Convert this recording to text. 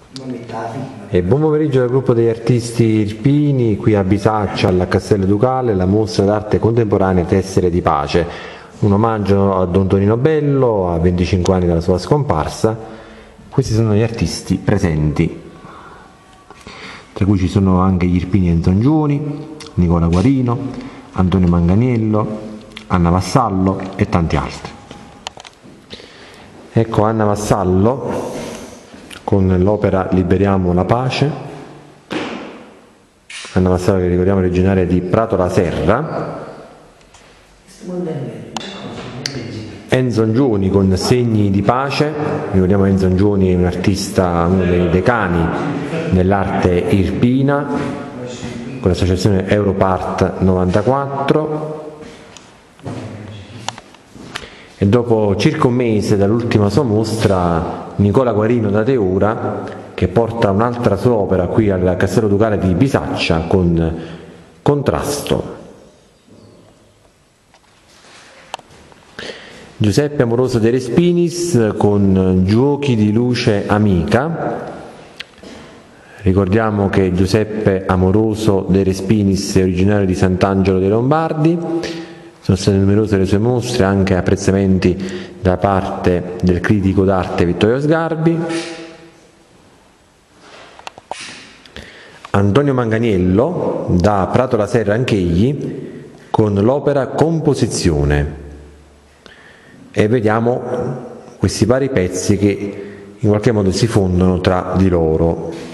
E buon pomeriggio dal gruppo degli artisti irpini, qui a Bisaccia, al Castello Ducale, la mostra d'arte contemporanea Tessere di Pace, un omaggio a Don Tonino Bello, a 25 anni dalla sua scomparsa. Questi sono gli artisti presenti, tra cui ci sono anche gli irpini Enzo Angiuni, Nicola Guarino, Antonio Manganiello, Anna Vassallo e tanti altri. Ecco Anna Vassallo con l'opera Liberiamo la pace. Anna Vassallo, che ricordiamo, originaria di Prato la Serra. Enzo Angiuni con Segni di pace. Ricordiamo Enzo Angiuni è un artista, uno dei decani dell'arte irpina, con l'associazione Europart 94. E dopo circa un mese dall'ultima sua mostra, Nicola Guarino da Teura, che porta un'altra sua opera qui al Castello Ducale di Bisaccia con Contrasto. Giuseppe Amoroso De Respinis con Giochi di luce amica. Ricordiamo che Giuseppe Amoroso De Respinis è originario di Sant'Angelo dei Lombardi. Sono state numerose le sue mostre, anche apprezzamenti da parte del critico d'arte Vittorio Sgarbi. Antonio Manganiello, da Prato la Serra anch'egli, con l'opera Composizione. E vediamo questi vari pezzi che in qualche modo si fondono tra di loro.